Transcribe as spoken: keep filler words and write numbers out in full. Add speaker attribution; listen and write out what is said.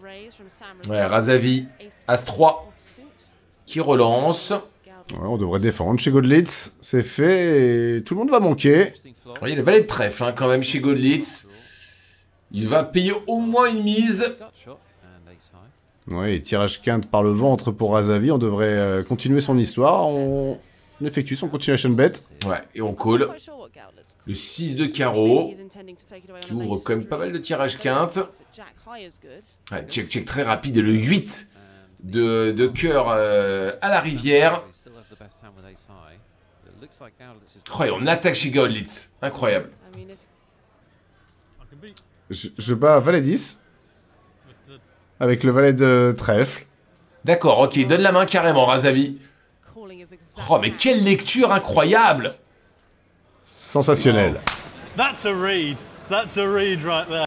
Speaker 1: Ouais, Razavi, As trois, qui relance.
Speaker 2: Ouais, on devrait défendre chez Godlitz. C'est fait et tout le monde va manquer.
Speaker 1: Oui, il y a le valet de trèfle hein, quand même chez Godlitz. Il va payer au moins une mise.
Speaker 2: Oui, tirage quinte par le ventre pour Razavi. On devrait euh, continuer son histoire. On... on effectue son continuation bet.
Speaker 1: Ouais, et on call. Le six de carreau. Qui ouvre quand même pas mal de tirages quinte. Ouais, check, check très rapide. Et le huit de, de cœur euh, à la rivière. Oh, et on attaque chez Godlitz. Incroyable.
Speaker 2: Je, je bats valet dix. Avec le valet de trèfle.
Speaker 1: D'accord, ok, donne la main carrément, Razavi. Oh, mais quelle lecture incroyable!
Speaker 2: Sensationnel.
Speaker 3: That's a read. That's a read right there.